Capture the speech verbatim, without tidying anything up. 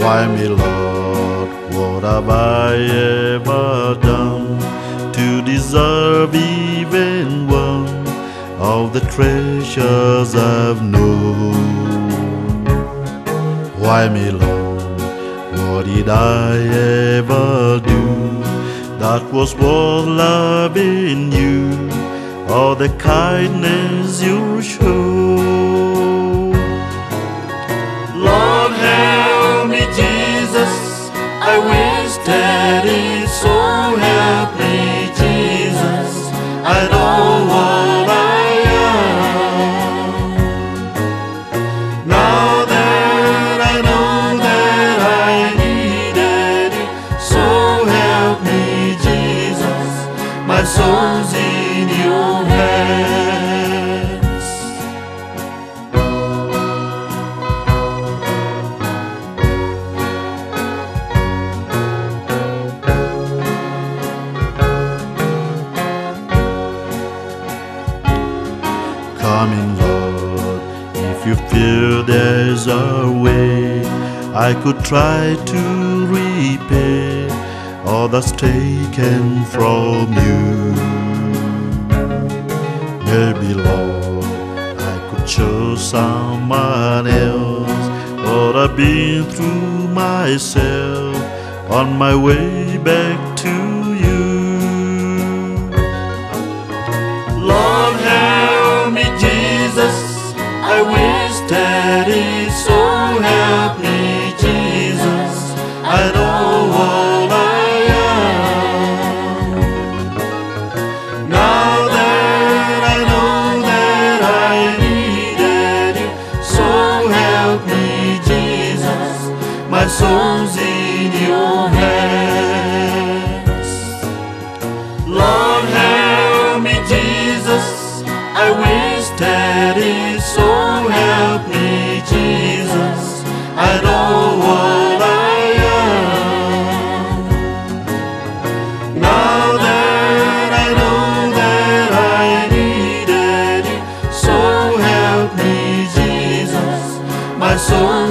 Why me, Lord, what have I ever done to deserve even one of the treasures I've known? Why me, Lord, what did I ever do that was worth loving you, or the kindness you show? Lord, help me, Jesus, I wasted it, so help me, Jesus, I know what I am. Now that I know that I needed it, so help me, Jesus, my soul's in your hands. Coming, Lord, if you feel there's a way I could try to repay all that's taken from you. Maybe, Lord, I could choose someone else, but I've been through myself on my way back to you. Lord, help me, Jesus, I wasted it, so help me, Jesus, I know what I am. Now that I know that I needed you, so help me, Jesus, my soul's in your hands. Lord, help me, Jesus, I wasted it, so help me, Jesus, I know what I am. Now that I know that I needed you, so help me, Jesus, my soul